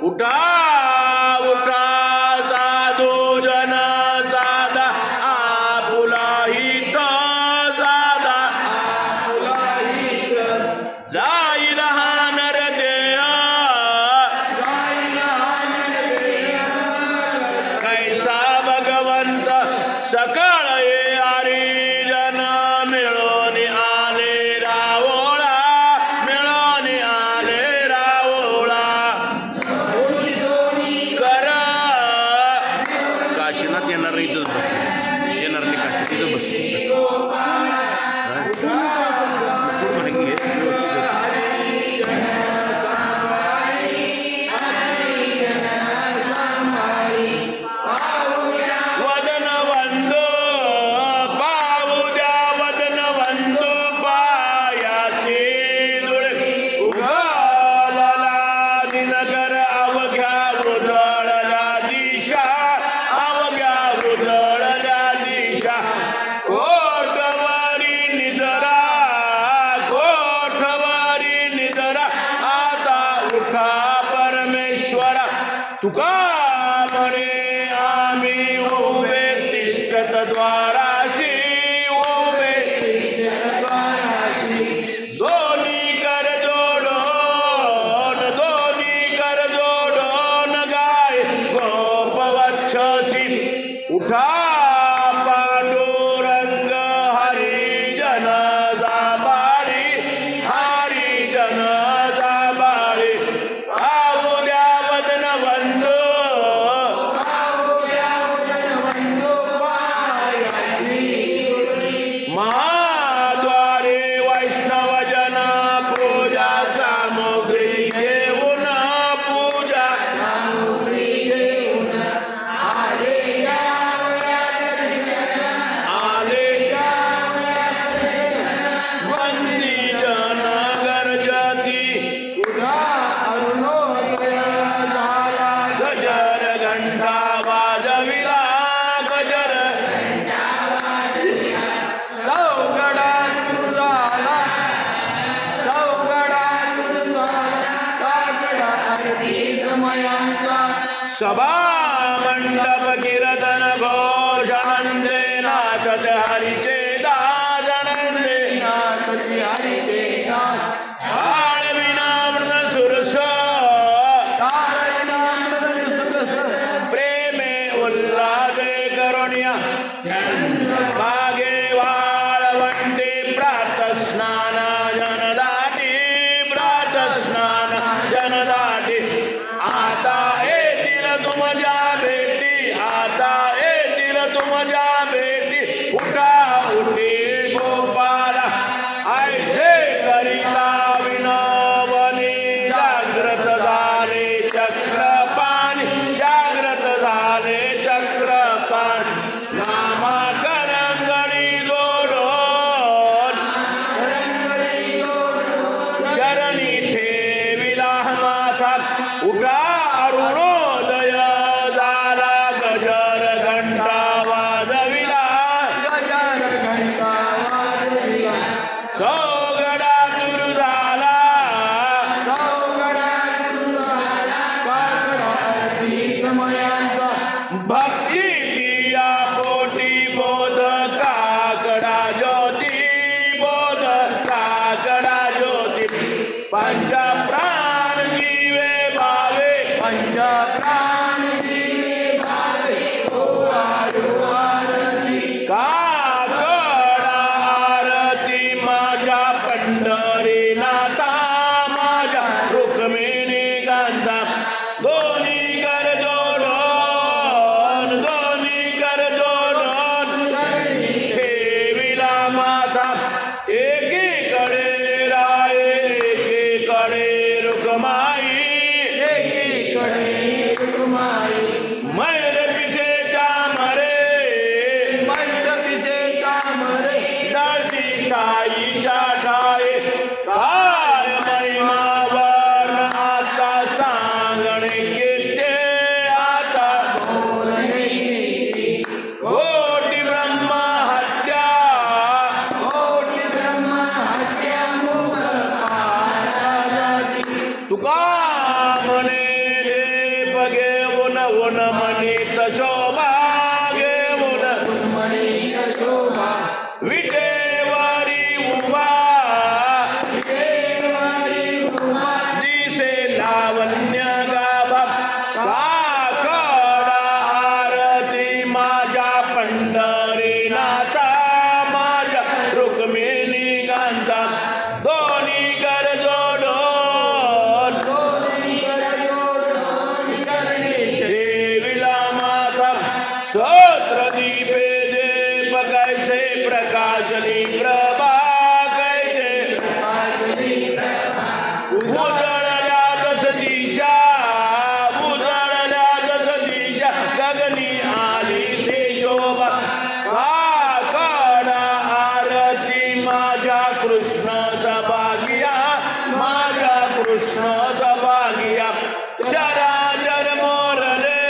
उठा उठा साधू जन साधा आपुलाही तो साधा जाईल हा नरदेह कैसा भगवंत सकळ ये हरिजन मिळून आले रावोळा मिळून आले रावोळा कर काशीनाथ येणार नाही इथं येणार नाही काशी तिथं बस तुका म्हणे आम्ही उभे तिष्ठत द्वाराशी उभे तिष्ठत द्वाराशी दोन्ही कर जोडोन गाय गोपवक्षसी उठा पांडुरंग हरिजन जाबाळी हरिजन जाबाळी महाद्वारे वैष्णव जन पूजा सामुग्री घेऊन पूजा सामुग्री घेऊन आले वंदी जन गर्जती उठा अरुणोदय झाला गजर घंटा वाजविला गजर सभा मंडप कीर्तन घोष नंदे नाचत हरीचे दाजनंदे नाचत हरीचे काळ विनामृत सुरस प्रेमे उल्लासे करुण्या बागे वाळवंटी प्रातस्नान जनदाटी प्रातस्नान जनदाटी आता तुमच्या भेटी आता येतील तुमच्या भेटी उठा उठी गोपाला ऐसे करिता विनवनी जागृत झाले चक्रपाणी जागृत झाले चक्रपाणी नामा करंगळी जोडोन चरणी ठेविला माथा उठा अरुणोदय झाला गजर घंटा वाजविला गजर घंटा वाजविला चौघडा सुरू झाला समयांचा भक्तीची या पोटी बोध काकडा ज्योती बोध काकडा ज्योती पंचप्राण जीवे भावे पंचप्राण जीवे भावे आरती काकडा आरती माझ्या पंढरीनाथा माझ्या रुक्मिणी गंधा दोन्ही कर जोडोन ठेविला माथा एकीकडे राय एकीकडे रुक्माई एकीकडे रुक्माई मैर पिसेच्या मरे दळती ताईच्या ठाये काय महिमा वर्ण आता सांगणे घेते आता कोटी ब्रह्म हत्या तुका म्हणे घेऊन ऊन मनीत शोभा घेऊन विटेवारी उभा दिसे लावण्य गाभा काकडा आरती माझ्या पंढरीनाथा माझ्या रुक्मिणी कांता दोन्ही कर जोडून देवीला माता स्तोत्र दीपे देव कैसे प्रकाशनी प्रभा कैसे उजळल्या दस दिशा उजळल्या दस दिशा गगनी आली से शोभा काकडा आरती माझ्या कृष्णाचा भागिया माझ्या कृष्णाचा भागिया चराचर मोरले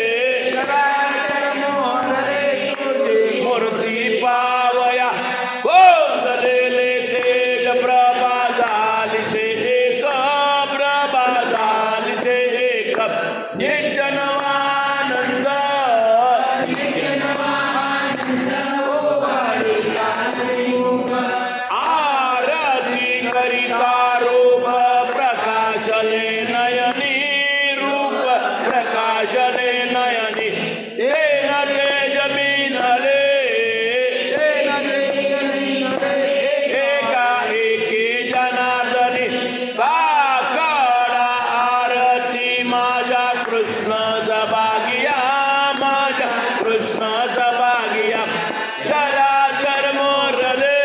मूर्ती पावया कोंदलेले तेज प्रभा झाली से एक प्रभा झाली से एक निर्जनवानंद आरती करिता रूप प्रकाशले नयनी रूप प्रकाशले नयनी तेन तेज मिनले एका एके जनार्दनी काकडा आरती माझ्या कृष्णाचा भागिया माझ्या कृष्णाचा भागिया चराचर मोरले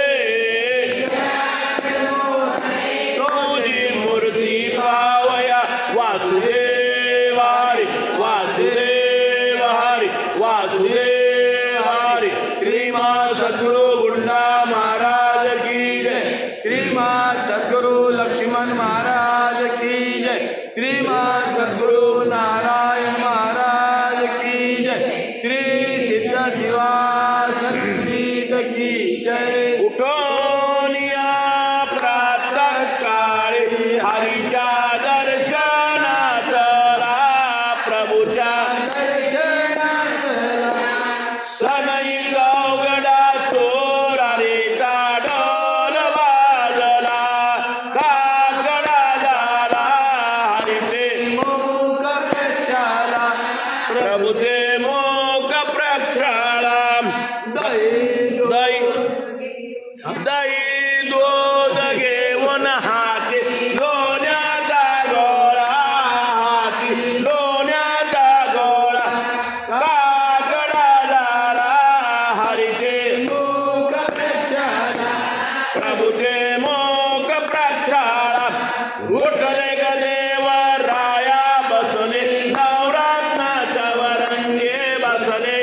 तुझी मूर्ती पावया वासुदेव हरी वासुदेव हरी वासुदेव हरी श्रीमान सद्गुरु गुंडा महाराज की जय श्रीमान सद्गुरु लक्ष्मण महाराज की जय श्रीमान सद्गुरु नारायण महाराज की जय श्री सिद्ध शिवासन पीठ की जय उठून या प्रातः काळी हरीच्या दर्शनात चला प्रभूच्या सनई अवघडा सोरारीचा ढोल वाजला काकडा झाला हरीचे मूक प्रक्षाला प्रभूचे मोक प्रक्षाळा दही दूध घेऊन हाती लोण्याचा गोळा हाती लोण्याचा गोळा काकडा झाला हरीचे मूक प्रक्षाला प्रभूचे मोक प्रक्षाळा उठले ग देव राया बसले नवरत्नाच्या वरंगे बसले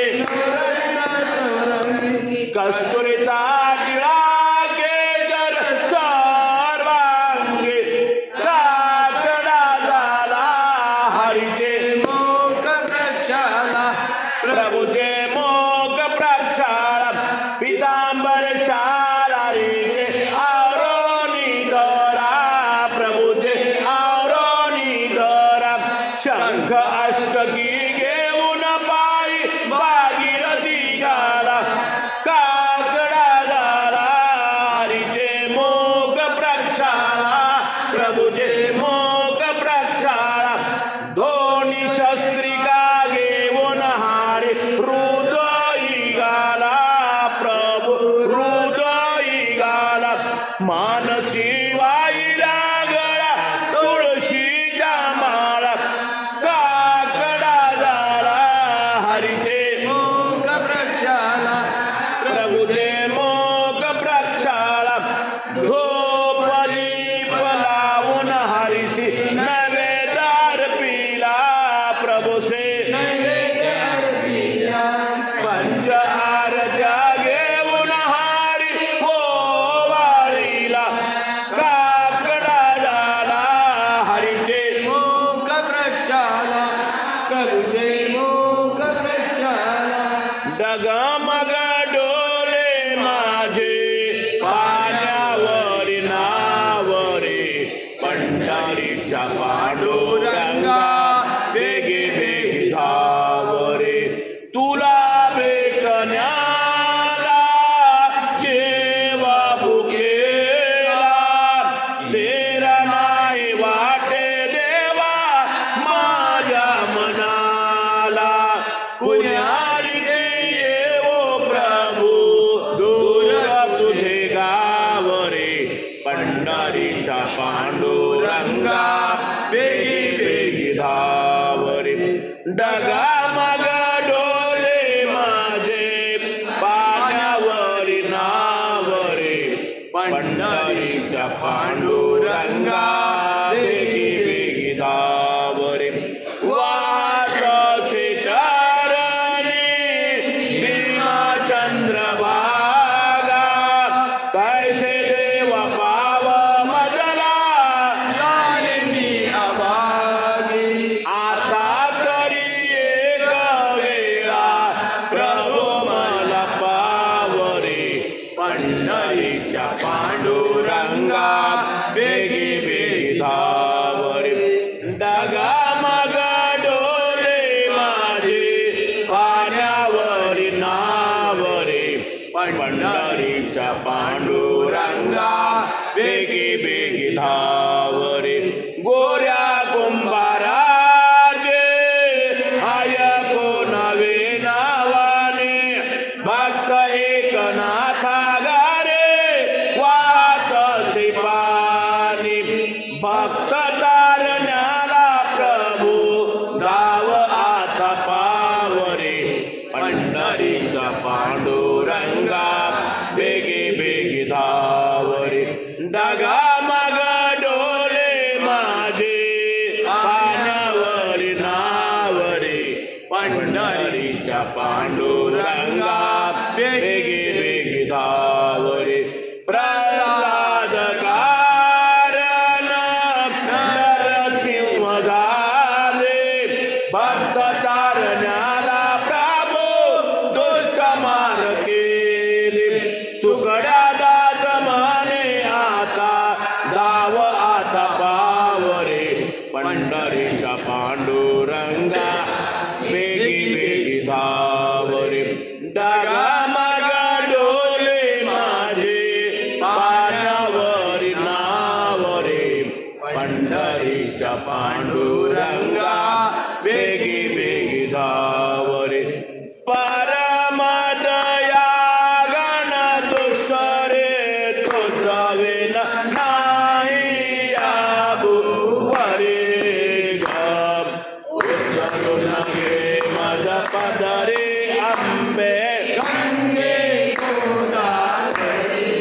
कस्तुरीचा टिळा केशर सर्वांगी काकडा झाला हरीचे मूक प्रक्षाला प्रभूचे मोक प्रक्षाळा पितांबर शाला रीचे आवरोनी धरा प्रभूचे आवरोनी धरा शंख अष्टकी घेऊन पायी भागीरथी घाला काकडा झाला हरीचे मोक प्रक्षाळा प्रभूचे मोक प्रक्षाळा दोन्ही शस्त्रिका घेऊन हारे हृदयी घाला प्रभू हृदयी घाला मानसी वाईला गळा तुळशीच्या माळा काकडा झाला हरीचे मूक प्रक्षाला प्रभूचे मोक प्रक्षाळा धूप दीप लावून हरीशी नवेदार पिला प्रभूचे पंच आरत्या घेऊन हारी ओवाळीला काकडा झाला हरीचे मूक प्रक्षाला प्रभूचे मूक प्रक्षाला डगमग डोले माझे पाण्यावरी नावरे पंढरीच्या पांडुरंगा वेगे डगामग डोले माझे पाण्यावरी नावरे पंढरीच्या पांडुरंगा वेगी वेगी धावरे वारसे चरणी भीमचंद्रभागा कैसे देव पाव मजला झाले मी अभागी आता तरी एक वेळा प्रभू मला पावरे पंढरीच्या पांडुरंगा वेगी वेगी धावरे डगामग डोले माझे पाण्यावरी नावरे पंढरीच्या पांडुरंगा वेगी वेगी धावरे गोऱ्या कुंभाराचे ऐको नवे नावाने भक्त एकनाथा गारे वाहतसे पाणी भक्त तारण्याला प्रभू धाव आता पावरे पंढरीचा पांडुरंगा वेगी वेगी धावरे डगामग डोले माझे पाण्यावरी नावरे पंढरीच्या पांडुरंगा वेगी वेगी धावरे प्रल्हाद कारण नरसिंह झाले भक्त तारण्याला प्रभू दुष्ट मार केले तुकड्या दास माने आता धाव आता पावरे पंढरीचा पांडुरंगा वेगी वेगी धावरे डगामग डोले माझे पाण्यावरी नावरे पंढरीच्या पांडुरंगा वेगी वेगी धावरे परम दया गण दुसरे तुझवे नाही आबुवरे ग उचलून घे मज पदरे आंबे गंगे गोदावरी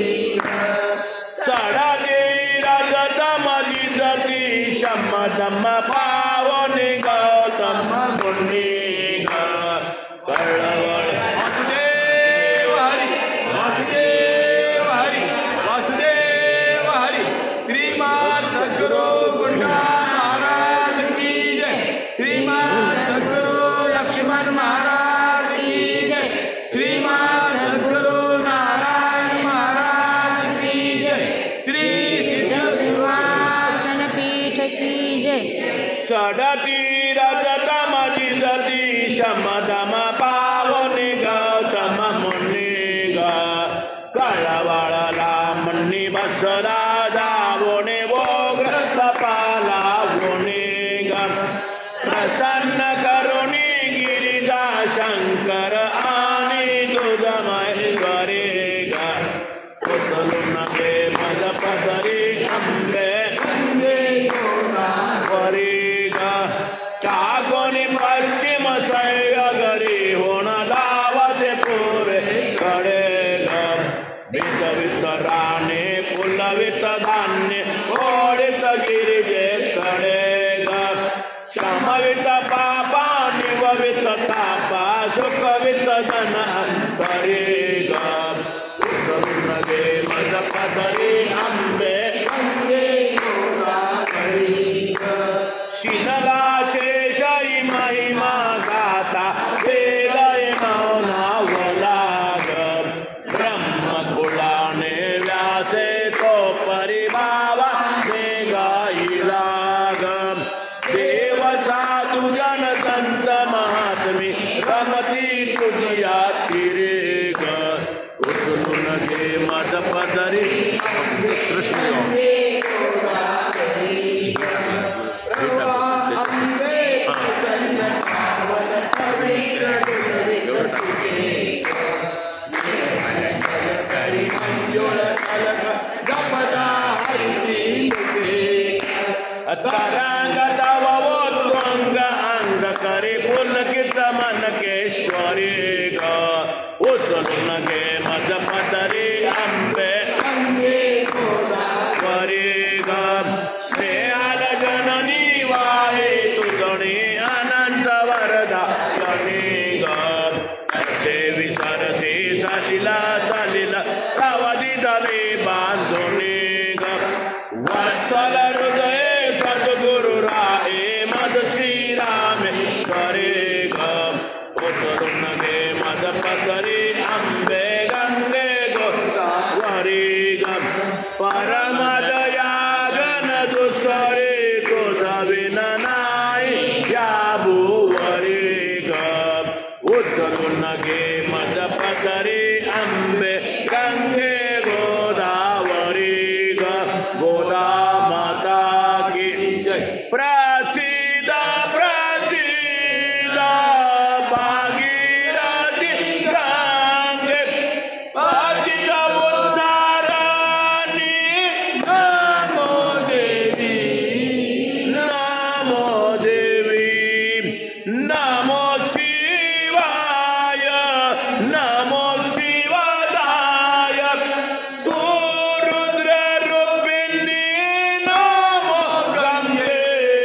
चढगे रजतम जिजती शमदम पावने गौतम पुण्य ग कळवळ वासुदेव हरी वासुदेव हरी वासुदेव हरी श्रीमान सद्गुरु गुंडा महाराज की जय श्रीमान सद्गुरु लक्ष्मण महाराज की जय श्रीमान सद्गुरु नारायण महाराज की जय श्री सिद्ध सिंहासन पीठ की जय चढती रजतम जिजती शमदम पावने गौतम मुनि ग कळवळला मुनि बसरा जावणे वोग्र तपाला गुणे ग प्रसन्न करुणी गिरिजा शंकर आणि दुधमय करे ग उचलून घे मज पदरी आंबे गंगे गोदावरी टाकोनी पश्चिम सह्यागरी होण दावाचे पूर्वे कडे ग वित वित राणे फुलवित धान्य ओढित गिरिजे कडे ग शमवित पापा निववित तापा सुखवित जन अंतरे ग उचलून घे मज पदरी आंबे गंगे गोदावरी शिनला शेषाई महिमा गाता वेदय मौना वलाग ब्रह्मकुलाने व्यासे तो परिभावा ते गाईलाग देव साधु जन संत महात्मी रमती तुझिया तिरे ग उचलून घे मज पदरी कृष्ण तरंग तव अंग करे फुल परमेश्वरी ग उचलून घे मज पदरी अंबे वरी ग स्नेहाल जननी वाहे तुझणी अनंत वरदा गणी ग असे विसरसी चालिला चालिला कावदी दले बांधुनी ग वत्सल हृदय सद्गुरु राहे मद श्री रामेश्वरी ग उचलून घे मद पदरी अंबे गंगे गोदावरी ग परम दया गण दुसरे तुझा विन नाही या भुवरी ग उचलून घे मद पदरी अंबे गंगे गोदावरी ग गोदा माता की जय प्रसिद्ध प्रसिद्ध भागीरथी गंगे पतित उद्धारणी नमो देवी नमो देवी नमो शिवाय नमो शिवदाय तू रुद्र रूपिणी नमो गंगे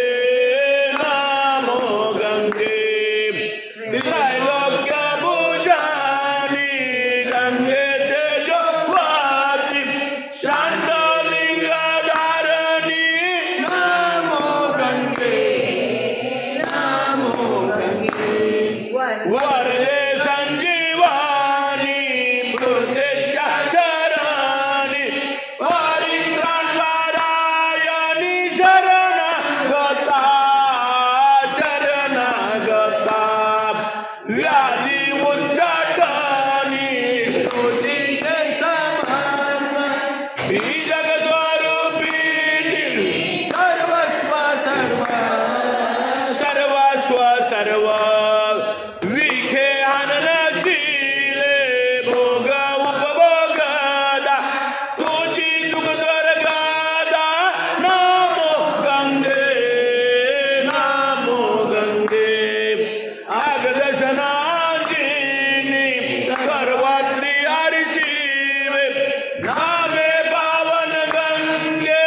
त्रैलोक्य भुजानी गंगे तेजस्वती शांतलिंग धारणी नमो गंगे वरदे संजीवानी मृतेच्या चरणी परित्राण पारायणी शरणगता व्याधी उच्चाटणी तुझी समान ही जगस्वरूपी सर्वस्व सर्व सर्व विखे अननशीले भोग उपभोगदा तुझी जुग स्वर्गदा नमो गंगे अगदशनाजिनी सर्वत्री हरिशिवे नामे पावन गंगे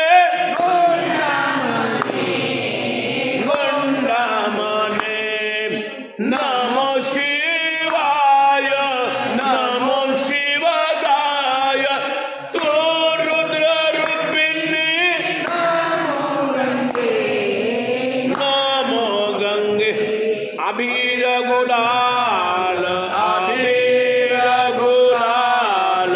गुंडामने नमो शिवाय नमो शिवदाय तू रुद्र रूपिणी नमो गंगे अबीर गुलाल अबीर गुलाल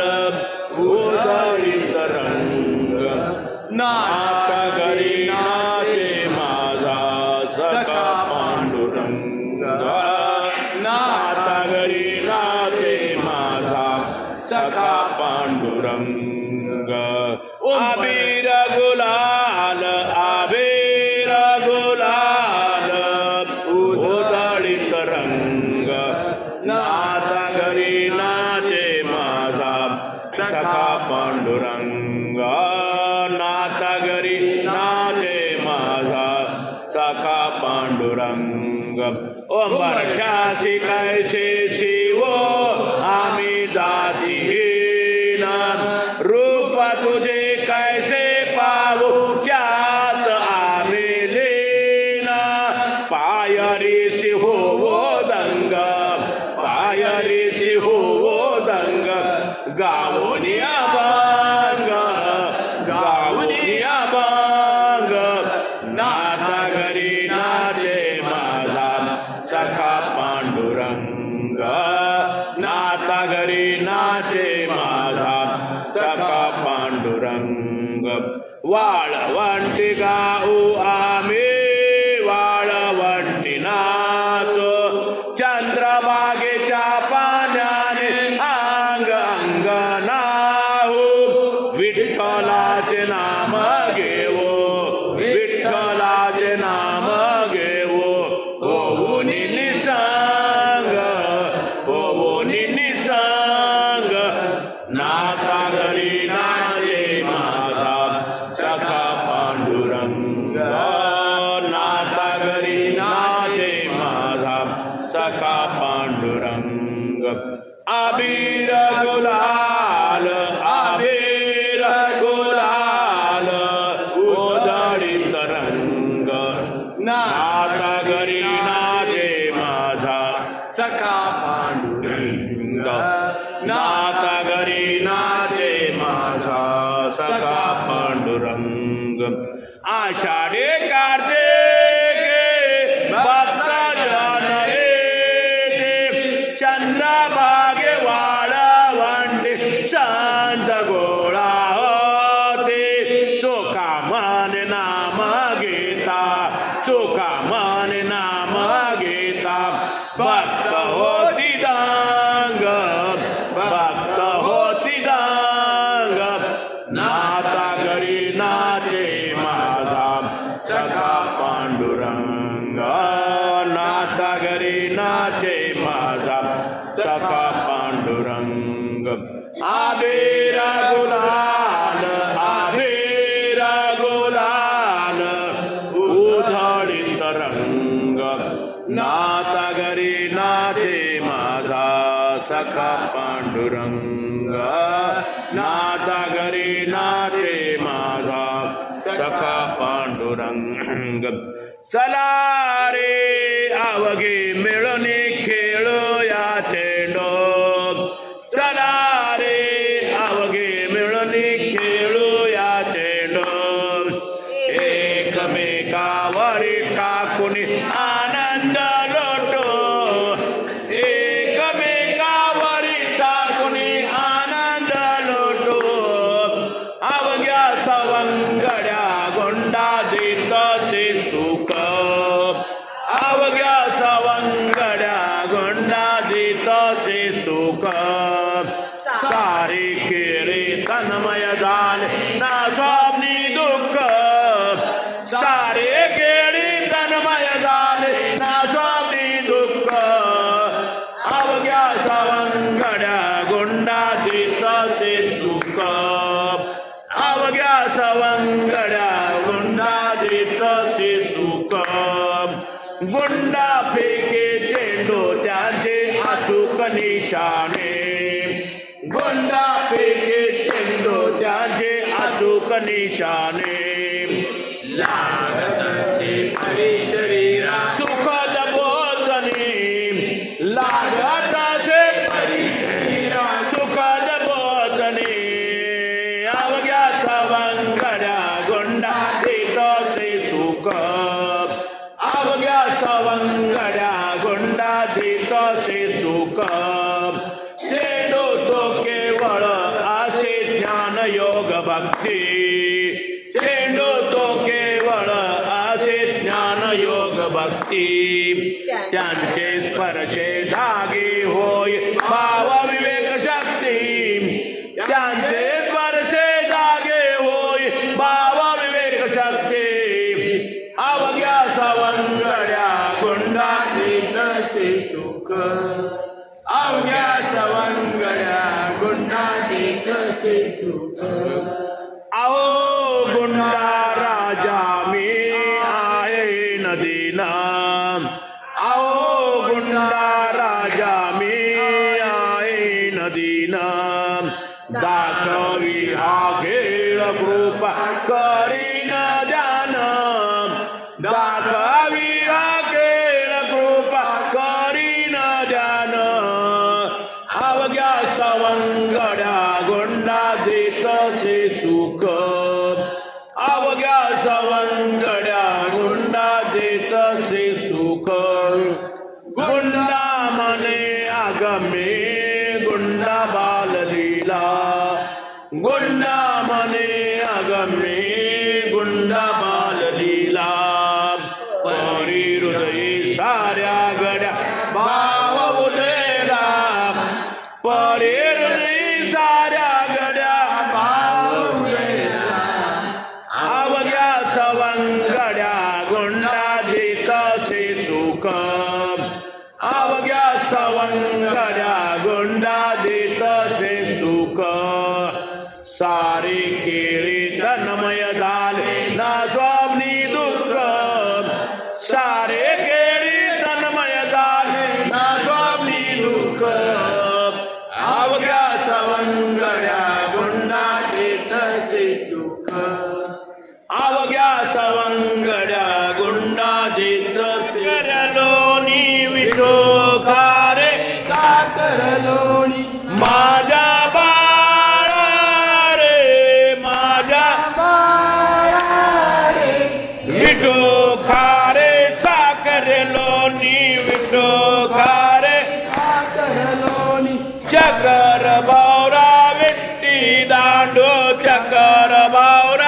उदरित रंग नाथ घरी नाचे माझा सखा पांडुरंग नाथ घरी नाचे माझा सखा पांडुरंग अबीर गुलाल अबीर गुलाल उधळीत रंग नाथ घरी नाचे माझा सखा पांडुरंग नाथ घरी नाचे माझा सखा पांडुरंग ओंबरठ्यासी कैसे शिवो आम्ही जातीहीन रूप तुझे कैसे पावू त्यात आम्ही लीन पायरीसी होवो दंग पायरीसी होवो दंग गावोनी अभंग गावोनी अभंग नाथ घरी नाचे माझा सखा पांडुरंग नाथ घरी नाचे माझा सखा पांडुरंग वाळवंटी गाऊ आम्ही वाळवंटी नाचो चंद्रभागेच्या पाण्याने अंग अंग नाहू विठ्ठलाचे नाम घेवो विठ्ठलाचे नाम घेवो होऊनी निसंग होऊनी निसंग नाथा घरी नाचे माझा सखा पांडुरंग नाथा घरी नाचे माझा सखा पांडुरंग नाता घरी नाचे माझा सखा पांडुरंग नाता घरी नाचे माझा सखा पांडुरंग आषाढे कार्तिके भक्त जन येते चंद्रभागे वाळवंटे शांत गोळा होते चोखा मन नाम घेता चोखा मन नाम घेता भक्त होती दांग भक्त होती दांग नाता घरी नाचे माझा सखा पांडुरंग नाता घरी नाचे माझा सखा पांडुरंग आबेरा गुलाल उधळीत रंग नाता घरी नाचे माझा सखा पांडुरंग नाता घरी नाचे माझा सखा पांडुरंग चला रे अवघे मिळून खेळूया चेंडो चला रे अवघे मिळून खेळूया चेंडो एकमेकावरी टाकून आनंद लोटो एकमेकावरी टाकून आनंद लोटो अवघ्या सवंगड्या गोंडा देतचे सुख अवघ्या सवंगड्या गोंडा देतचे सुख सारे खेळे तन्मय झाले ना स्वामी दुःख सारे खेळे तन्मय झाले ना स्वामी दुःख अवघ्या सवंगड्या गोंडा देतचे सुख अवघ्या सवंगड्या गोंडा देतचे सुख गोंडा फेके चेंडू त्यांचे अचूक निशाणे गोंडा फेके चेंडू त्यांचे अचूक निशाणे लागतचे परी शरीरा सुखद बोचणे लागतचे परी शरीरा सुखद बोचणे अवघ्या सवंगड्या गोंडा देतचे सुख अवघ्या सवंगड्या गोंडा देतचे सुख चेंडू तो केवळ असे ज्ञान योग भक्ती चेंडू तो केवळ असे ज्ञान योग भक्ती त्यांचे स्पर्शे जागे होय भाव विवेक शक्ती त्यांचे स्पर्शे जागे होय भाव विवेक शक्ती अवघ्या सवंगड्या गोंडा देतचे सुख अवघ्या सवंगड्या गोंडा देतचे सुख आओ गुंडा राजा मी आहे नदीना आओ गुंडा राजा मी आहे नदीना दाखवी हा खेळ कृपा करीन ध्यान दाखवी हा खेळ कृपा करीन ध्यान अवघ्या सवंगड्या गोंडा देतचे सुख अवघ्या सवंगड्या गोंडा देतचे सुख गोंडा मने आगमे गोंडा बाललीला गोंडा मने आगमे गोंडा बाललीला परी हृदयी साऱ्या गड्या भाव उदयला परी हृदयी साऱ्या गड्या भाव उदयला अवघ्या सवंगड्या गोंडा देतचे सुख अवघ्या सवंगड्या गोंडा देतचे सुख सारे खेळे तन्मय झाले ना स्वामी दुःख सारे खेळे तन्मय झाले ना स्वामी दुःख अवघ्या सवंगड्या गोंडा देतसे सुख अवघ्या सवंगड्या गोंडा विठो खारे साखर लोणी माझ्या बाळा रे माझ्या बाळा रे विठो खारे साखर लोणी विठो खारे साखर लोणी चकर बावरा विट्टी दांडो चकर बावरा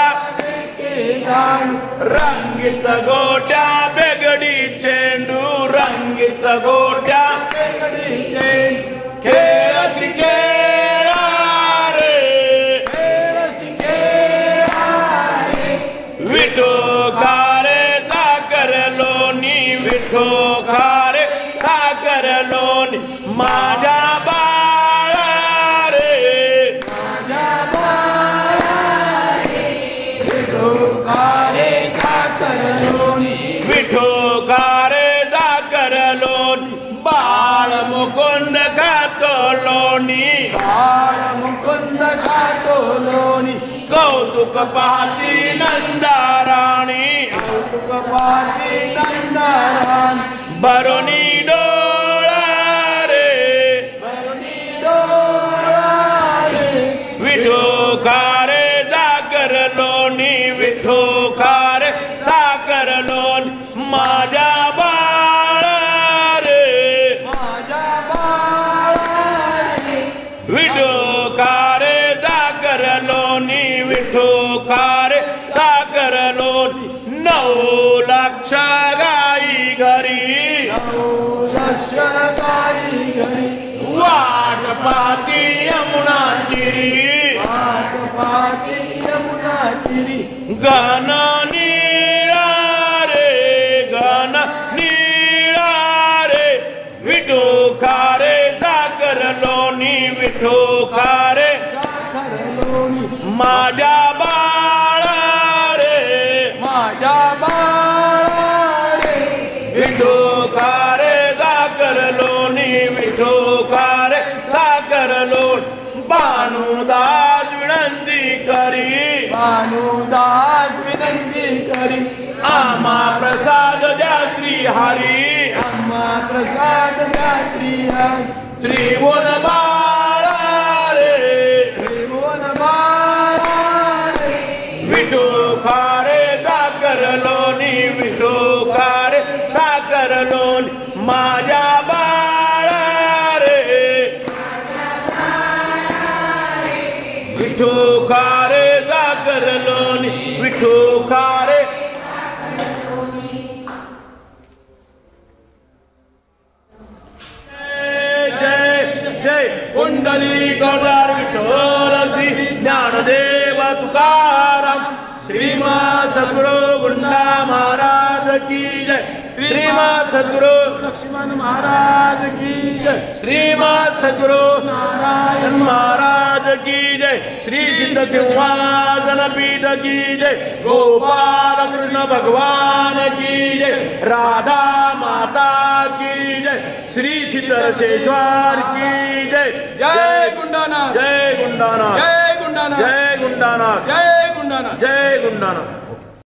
रंगीत गोट्या बेगडी चेंडू रंगीत गोट्या बेगडी चेंडू खेळची खेळा रे खेळची खेळा रे विठो खारे साखर लोणी विठो खारे साखर लोणी माझ्या बाळा रे माझ्या बाळा रे विठो खारे साखर लोणी विठो खारे साखर लोणी बाळ मुकुंद खातो लोणी बाळ मुकुंद खातो लोणी कौतुक पाहती नंदाराणी कौतुक पाहती नंदारान बरुणी डोळा रे बरुणी डोळा रे विठो खारे साखर लोणी विठो खारे साखर लोणी माझ्या बाळा रे माझ्या बाळा रे विठो खारे साखर लोणी विठो खारे साखर लोणी 9 लक्ष गाई घरी लक्ष गाई घरी वाट पाती यमुना तिरी वाट पाहती यमुना तिरी गण नीळा रे गण नीळा रे विठो खारे साखर लोणी विठो खारे साखर लोणी माझ्या बाळा रे माझ्या बाळा रे विठो खारे साखर लोणी विठो खारे साखर लोणी भानुदास विनंती करी भानुदास विनंती करी आम्हा प्रसाद द्या श्री हरी आम्हा प्रसाद द्या श्री हरी त्रिभुवन बाळा रे त्रिभुवन बाळा रे विठो खारे साखर लोणी विठो खारे साखर लोणी माझ्या बाळा रे विठो खारे साखर लोणी विठो खारे जय जय कुंडली गौदार विठोलसी ज्ञानदेव तुकाराम श्रीमा सद्गुरु गुंडा महाराज की जय श्रीमा सद्गुरु लक्ष्मण महाराज की जय श्रीमा सद्गुरु नारायण महाराज की जय श्री सिद्ध सिंहासन पीठ की जय गोपाल कृष्ण भगवान की जय राधा माता की जय श्री सिद्धेश्वर की जय जय गुंडानाथ जय गुंडानाथ जय गुंडानाथ जय गुंडानाथ जय गुंडानाथ जय गुंडानाथ